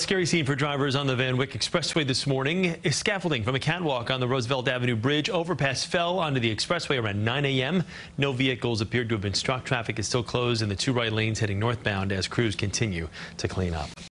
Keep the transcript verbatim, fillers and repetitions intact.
Scary scene for drivers on the Van Wyck Expressway this morning. Scaffolding from a catwalk on the Roosevelt Avenue Bridge overpass fell onto the expressway around nine A M No vehicles appeared to have been struck. Traffic is still closed in the two right lanes heading northbound as crews continue to clean up.